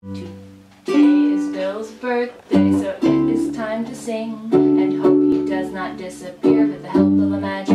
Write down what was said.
Today is Bill's birthday, so it is time to sing and hope he does not disappear with the help of a magic